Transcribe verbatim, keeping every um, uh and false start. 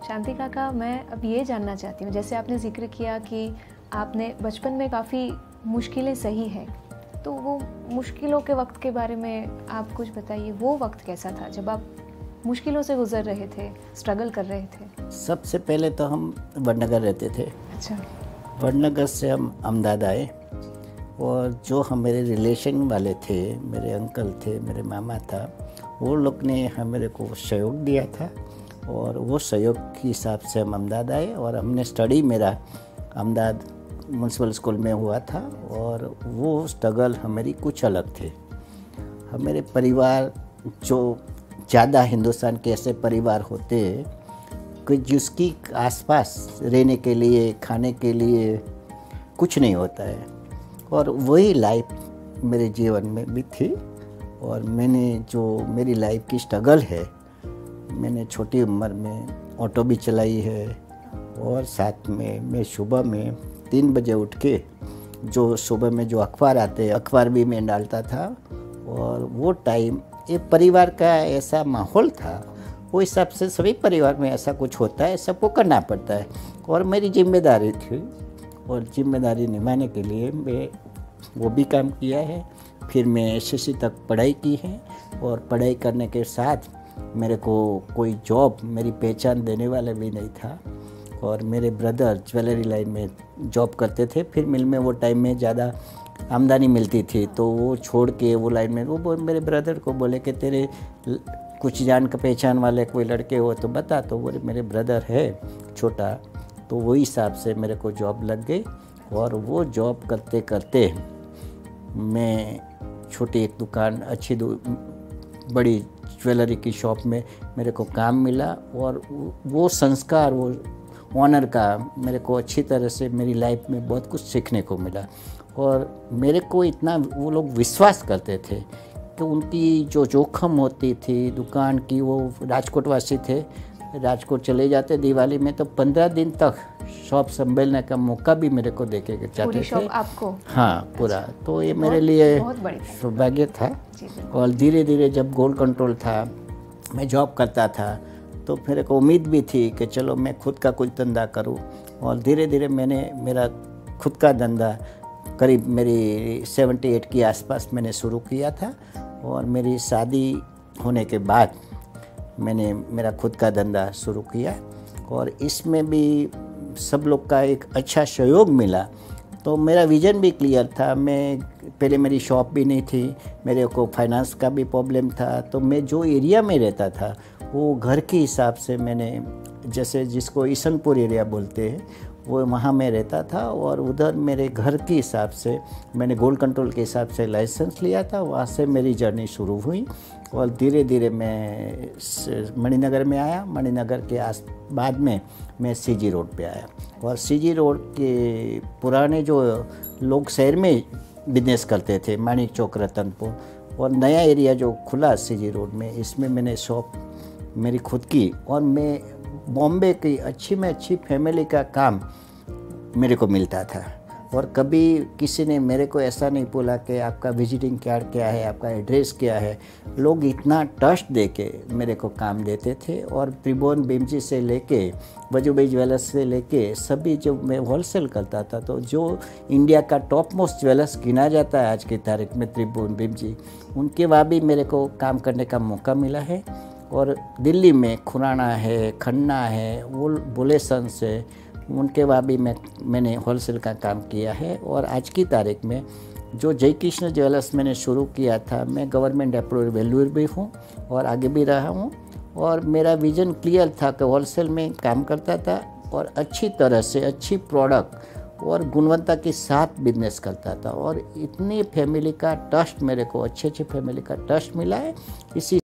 शांति काका, मैं अब ये जानना चाहती हूँ, जैसे आपने जिक्र किया कि आपने बचपन में काफ़ी मुश्किलें सही हैं, तो वो मुश्किलों के वक्त के बारे में आप कुछ बताइए। वो वक्त कैसा था जब आप मुश्किलों से गुजर रहे थे, स्ट्रगल कर रहे थे? सबसे पहले तो हम वडनगर रहते थे। अच्छा। वडनगर से हम अहमदाबाद आए और जो हमारे रिलेशन वाले थे, मेरे अंकल थे, मेरे मामा था, वो लोग ने हमारे को सहयोग दिया था और वो सहयोग के हिसाब से हम अहमदाबाद आए और हमने स्टडी मेरा अहमदाबाद म्यूनसिपल स्कूल में हुआ था और वो स्ट्रगल हमारी कुछ अलग थे। हमारे परिवार जो ज़्यादा हिंदुस्तान के ऐसे परिवार होते कि जिसकी आसपास रहने के लिए, खाने के लिए कुछ नहीं होता है, और वही लाइफ मेरे जीवन में भी थी। और मैंने जो मेरी लाइफ की स्ट्रगल है, मैंने छोटी उम्र में ऑटो भी चलाई है और साथ में मैं सुबह में तीन बजे उठ के जो सुबह में जो अखबार आते हैं, अखबार भी मैं डालता था। और वो टाइम एक परिवार का ऐसा माहौल था, वो हिसाब से सभी परिवार में ऐसा कुछ होता है, सबको करना पड़ता है और मेरी जिम्मेदारी थी और जिम्मेदारी निभाने के लिए मैं वो भी काम किया है। फिर मैं एस एस सी तक पढ़ाई की है और पढ़ाई करने के साथ मेरे को कोई जॉब, मेरी पहचान देने वाला भी नहीं था और मेरे ब्रदर ज्वेलरी लाइन में जॉब करते थे। फिर मिल में वो टाइम में ज़्यादा आमदनी मिलती थी तो वो छोड़ के वो लाइन में, वो मेरे ब्रदर को बोले कि तेरे कुछ जान का पहचान वाले कोई लड़के हो तो बता। तो वो मेरे ब्रदर है छोटा, तो वही हिसाब से मेरे को जॉब लग गई और वो जॉब करते करते मैं छोटी एक दुकान, अच्छी दु, बड़ी ज्वेलरी की शॉप में मेरे को काम मिला और वो संस्कार, वो ऑनर का मेरे को अच्छी तरह से मेरी लाइफ में बहुत कुछ सीखने को मिला। और मेरे को इतना वो लोग विश्वास करते थे कि उनकी जो जोखम होती थी दुकान की, वो राजकोट वासी थे, राजकोट चले जाते दिवाली में तो पंद्रह दिन तक शॉप संभालने का मौका भी मेरे को देके जाते थे। आपको? हाँ, पूरा। तो ये मेरे लिए सौभाग्य था। और धीरे धीरे जब गोल्ड कंट्रोल था, मैं जॉब करता था, तो मेरे को उम्मीद भी थी कि चलो मैं खुद का कुछ धंधा करूं। और धीरे धीरे मैंने मेरा खुद का धंधा करीब मेरी अठहत्तर के आसपास मैंने शुरू किया था और मेरी शादी होने के बाद मैंने मेरा खुद का धंधा शुरू किया और इसमें भी सब लोग का एक अच्छा सहयोग मिला। तो मेरा विज़न भी क्लियर था। मैं पहले मेरी शॉप भी नहीं थी, मेरे को फाइनेंस का भी प्रॉब्लम था, तो मैं जो एरिया में रहता था वो घर के हिसाब से मैंने, जैसे जिसको ईशनपुर एरिया बोलते हैं, वो वहाँ मैं रहता था और उधर मेरे घर के हिसाब से मैंने गोल्ड कंट्रोल के हिसाब से लाइसेंस लिया था। वहाँ से मेरी जर्नी शुरू हुई और धीरे धीरे मैं मणिनगर में आया। मणिनगर के आस बाद में मैं सीजी रोड पे आया और सीजी रोड के पुराने जो लोग शहर में बिजनेस करते थे, मानिक चौक, रतनपुर, और नया एरिया जो खुला सीजी रोड में, इसमें मैंने शॉप मेरी खुद की। और मैं बॉम्बे की अच्छी में अच्छी फैमिली का काम मेरे को मिलता था और कभी किसी ने मेरे को ऐसा नहीं बोला कि आपका विजिटिंग कार्ड क्या है, आपका एड्रेस क्या है। लोग इतना ट्रस्ट दे के मेरे को काम देते थे और त्रिभुवन भीमजी से लेके वजूभाई ज्वेलर्स से लेके सभी, जो मैं होलसेल करता था, तो जो इंडिया का टॉप मोस्ट ज्वेलर्स गिना जाता है आज की तारीख में, त्रिभुवन भीमजी, उनके वहाँ भी मेरे को काम करने का मौका मिला है। और दिल्ली में खुराना है, खन्ना है, वो बुलेसन से, उनके वहाँ भी मैं मैंने होलसेल का काम किया है। और आज की तारीख में जो जय कृष्ण ज्वेलर्स मैंने शुरू किया था, मैं गवर्नमेंट अप्रूव्ड वैल्यूर भी हूँ और आगे भी रहा हूँ। और मेरा विज़न क्लियर था कि होलसेल में काम करता था और अच्छी तरह से अच्छी प्रोडक्ट और गुणवत्ता के साथ बिजनेस करता था। और इतनी फैमिली का ट्रस्ट, मेरे को अच्छे अच्छे फैमिली का ट्रस्ट मिला है। इसी